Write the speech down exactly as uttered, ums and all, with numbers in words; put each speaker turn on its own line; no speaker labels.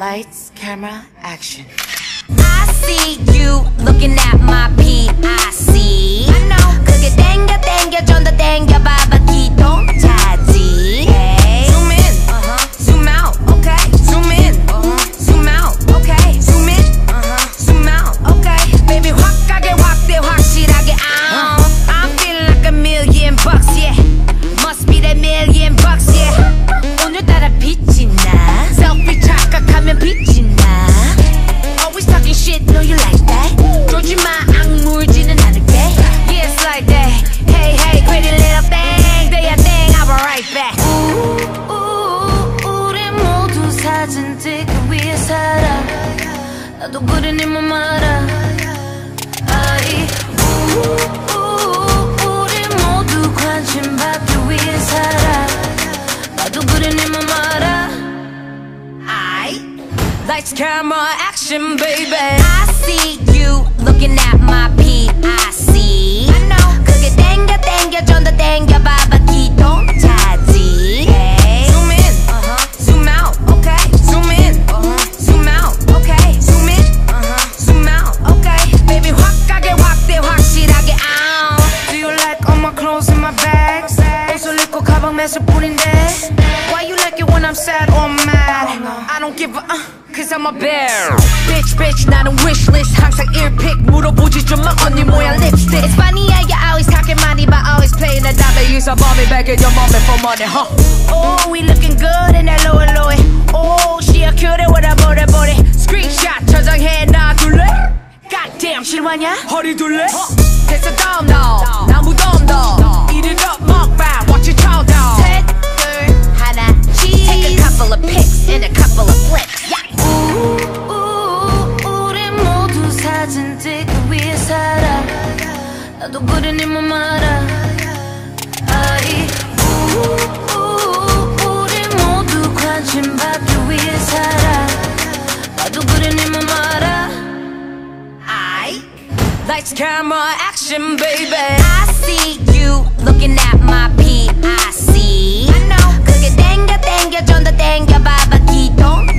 Lights, camera, action.
I see you looking at my P I C. I know. 그게 땡겨 땡겨 좀 더 땡겨 봐봐 기동 차지. Hey. Zoom in, uh-huh. Zoom out, okay. Zoom in, uh-huh. Zoom out, okay. Zoom in, uh-huh. Zoom out, okay. Baby 확 가게 확대 확실하게. Uh. I'm feeling like a million bucks, yeah. Must be that million bucks, yeah. 오늘따라 빛이 나. Selfie 착각하면 빛이 나. Always talking shit, know you like that. 조지 마 악물지는 않을게. Yeah, it's like that. Hey, hey, pretty little thing. Do your thing, I'll be right back.
우, 우, 우리 모두 사진 찍기 위해 살아. 나도 그래 네 맘 알아. 아이, 우, 우, 우리 모두 관심 받기 위해 살아. 나도 그래 네 맘 알아.
Lights, camera, action, baby. I see you looking at my P I C. I know. 그게 땡겨 땡겨 좀 더 땡겨 봐봐 기동 차지. Hey. Zoom in, uh-huh. Zoom out, okay. Zoom in, uh-huh. Zoom out, okay. Zoom in, uh-huh. Zoom out, okay. Baby 확 가게 확대 확실하게. Ow.
Do you like all my clothes in my bags? 옷을 입고 가방 매실 뿐인데. Why you like it when I'm sad or mad? I don't give a uh. Cause I'm a bear. Bitch, bitch, 나는 wishlist. 항상 earpick 물어보지 좀 마 언니 모양 lipstick.
It's funny how you always talking money but always playing the
나 여기서 mommy back in your mommy for money, huh? Oh, we looking good in that lower lower. Oh, she a cutie with a booty booty. Screenshot 저장해 놔둘래? Goddamn 실화냐? 허리 둘래? 됐어 다음 너. 나 무덤 너. Eat it up 먹방. Watch it chow down.
셋, 둘, 하나, cheese. Take a couple of pics and a couple of flicks. Yeah.
우, 우, 우리 모두 사진 찍기 위해 살아. 나도 그래 네 맘 알아. 아이, 우, 우, 우리 모두 관심 받기 위해 살아. 나도 그래 네 맘 알아.
I
Lights, camera, action, baby.
I see you looking at my P I C. I know. 그게 땡겨 땡겨 좀 더 땡겨 봐봐 기동